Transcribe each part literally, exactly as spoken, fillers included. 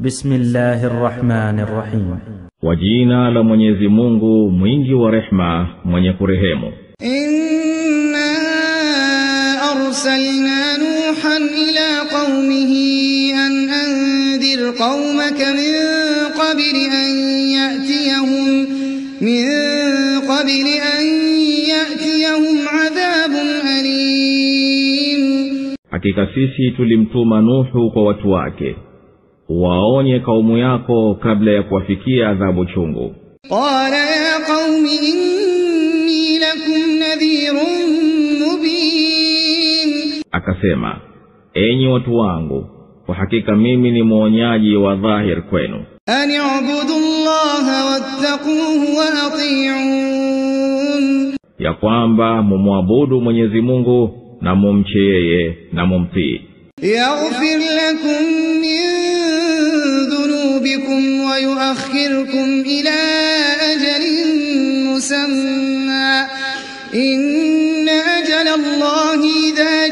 Bismillahir Rahmanir Rahim. Kwa jina la Mwenyezi Mungu mwingi wa rehema, mwenye kurehemu. Inna arsalna Nuhan ila qaumihi an anzir qaumaka min qabli an ya'tiyahum min qabli an ya'tiyahum adhabun alim. Hakika sisi tulimtuma Nuhu kwa watu wake, waonye kaumu yako kabla ya kuwafikia adhabu chungu. Qala ya qaumi inni lakum nadhirun mubin. Akasema, enyi watu wangu, kwa hakika mimi ni mwonyaji wa dhahir kwenu. Ani ubudullaha wattaquhu wa ati'un. Ya kwamba mumwabudu Mwenyezi Mungu na mumche yeye na mumtii. Yaghfir lakum min dhunubikum wa yuakhirukum ila ajalin musamma. Inna ajala Allahi idha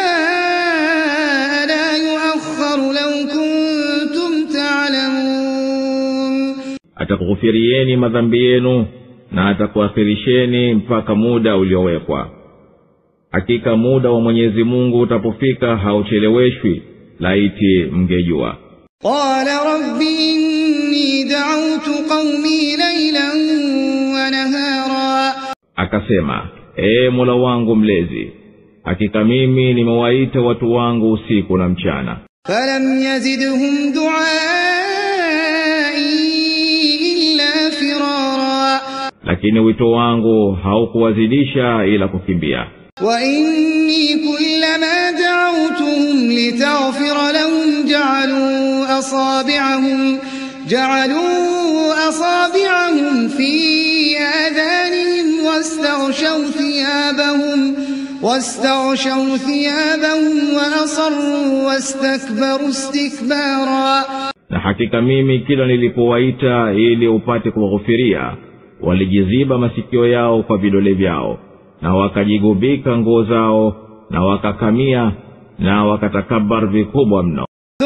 jaa la yuakhkharu law kuntum ta'lamun. Atakughufirieni madhambi yenu na atakuakhirisheni mpaka muda uliowekwa. Hakika muda wa Mwenyezi Mungu utapofika haucheleweshwi, laiti mngejua. Qala rabbi inni da'awtu qaumi laylan wa nahara. Akasema, ee Mola wangu mlezi, hakika mimi nimewaita watu wangu usiku na mchana. Falam yazidhum du'ai illa firara. Lakini wito wangu haukuwazidisha ila kukimbia. وإني كلما دعوتهم لتغفر لهم جعلوا أصابعهم جعلوا أصابعهم في آذانهم واستغشوا ثيابهم واستغشوا ثيابهم وأصروا واستكبروا استكبارا. Na hakika mimi kila nilipowaita ili upate kuwaghufiria, walijiziba masikio yao kwa vidole vyao, na wakajigubika nguo zao, na wakakamia, na wakatakabar vikubwa mno.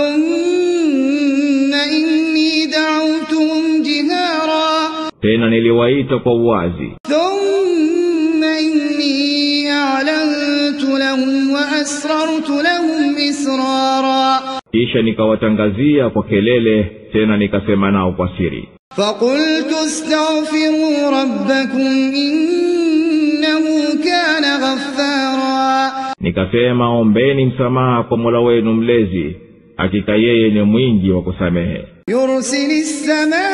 Thumma inni da'awtuhum jihara. Tena niliwaita kwa uwazi. Thumma inni a'lantu lahum wa asrartu lahum israra. Kisha nikawatangazia kwa kelele, tena nikasema nao kwa siri. Faqultu astaghfiru rabbakum innahu kana ghaffara. Nikasema, ombeni msamaha kwa Mola wenu mlezi, hakika yeye ni mwingi wa kusamehe. Yursilis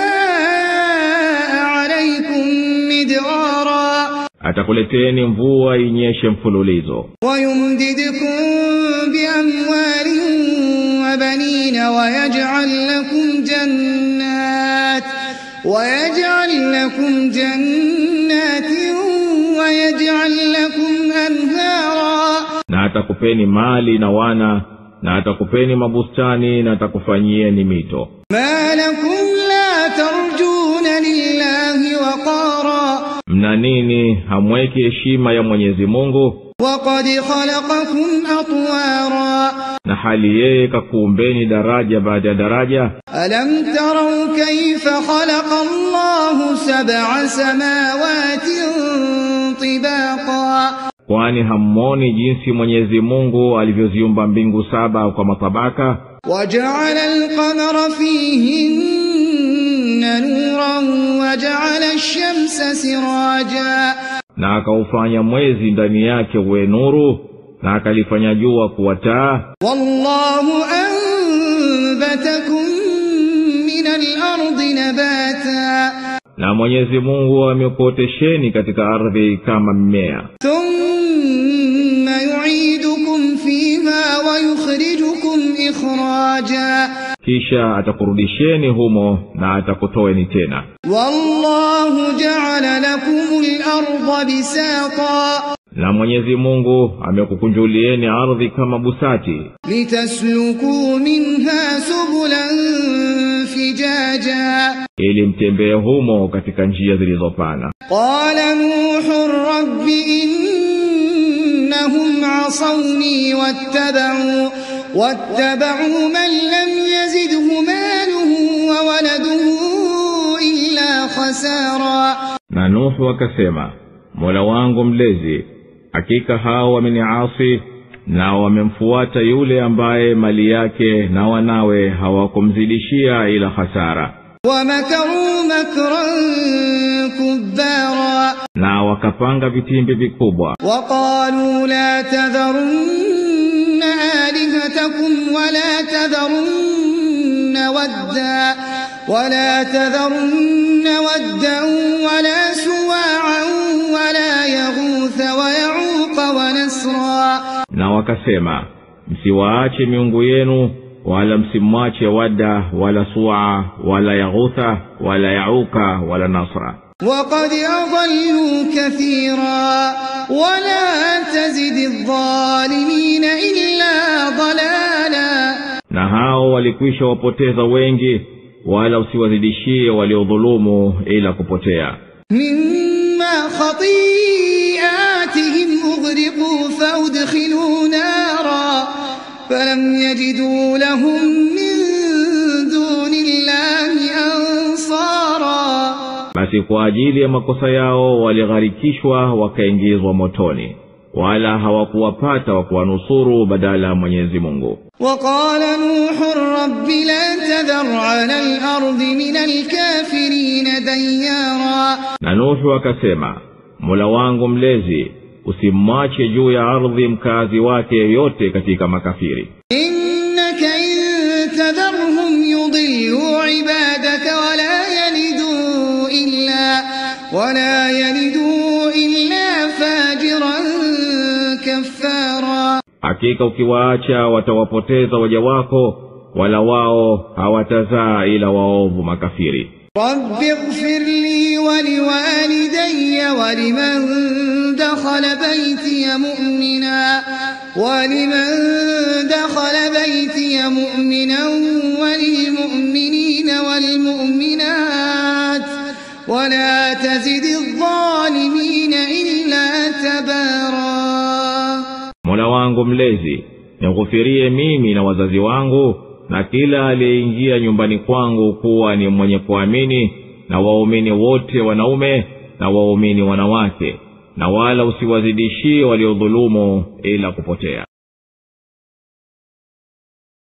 samaa alaykum midrara. Atakuleteni mvua inyeshe mfululizo. Wa yumdidukum bi amwalin wa banina wa yaj'al lakum jannat wa yaj'al lakum jannatin wa yaj'al lakum anhara. Na atakupeni mali na wana, na atakupeni mabustani, na atakufanyieni mito. Ma lakum la tarjuna lillahi waqara. Mna nini hamweki heshima ya Mwenyezi Mungu? Wa qad khalaqakum atwara. Na hali yeye kakuumbeni daraja baada ya daraja. Alam taraw kayfa khalaqa Allahu sab'a samawatin tibaqa. Kwani hammoni jinsi Mwenyezi Mungu alivyoziumba mbingu saba kwa matabaka? Waja'ala al-qamara fihinna nuran waja'ala ash-shamsa siraja. Na akaufanya mwezi ndani yake uwe nuru, na akalifanya jua kuwa taa. Wallahu anbatakum min al-ardi nabata. Na Mwenyezi Mungu amekuotesheni katika ardhi kama mmea. Thumma yu'idukum fiha wa yukhrijukum ikhraja. Kisha atakurudisheni humo na atakutoeni tena. Wallahu ja'ala lakumul arda bisata. Na Mwenyezi Mungu amekukunjulieni ardhi kama busati, litasluku minha subulan fijaja. ili mtembee humo katika njia zilizopana. Qala Nuhu rabbi innahum asawni wattaba'u wattaba'u man lam yazidhu maluhu Na Nuhu akasema, Mola wangu mlezi, hakika hao wameniasi na wamemfuata yule ambaye mali yake na wanawe hawakumzidishia ila hasara. ومكروا مكرا كبارا, na wakapanga vitimbi vikubwa. وقالوا لا تذرن آلهتكم ولا تذرن ودا ولا تذرن ودا ولا سواعا ولا يغوث ويعوق ونسرا. Na wakasema, msiwaache miungu yenu wala msimwache Wada wala Su'a wala Yaghutha wala Yauka wala Nasra. وقد أضلوا كثيرا ولا تزد الظالمين إلا ضلالا. Na hao walikwisha wapoteza wengi, wala usiwazidishie waliodhulumu ila kupotea. مما خطيئاتهم أغرقوا فأدخلوا نارا فلم يجدوا لهم من دون الله أنصارا. Basi kwa ajili ya makosa yao waligharikishwa wakaingizwa motoni, wala hawakuwapata wa kuwanusuru badala Mwenyezi Mungu. وقال نوح رب لا تذر على الأرض من الكافرين ديارا. Na Nuhu akasema, Mola wangu mlezi, usimwache juu ya ardhi mkazi wake yote katika makafiri. إنك إن تذرهم يضلوا عبادك ولا يلدوا إلا ولا يلدوا إلا فاجرا كفارا. Hakika ukiwaacha watawapoteza waja wako, wala wao hawatazaa ila waovu makafiri. رب اغفر لي ولوالدي ولمن دخل بيتي مؤمنا ولمن دخل بيتي مؤمنا وللمؤمنين والمؤمنات ولا تزد الظالمين إلا تبارا. Mola wangu mlezi, nighufirie mimi na wazazi wangu na kila aliyeingia nyumbani kwangu kuwa ni mwenye kuamini, na waumini wote wanaume na waumini wanawake, na wala usiwazidishie waliodhulumu ila kupotea.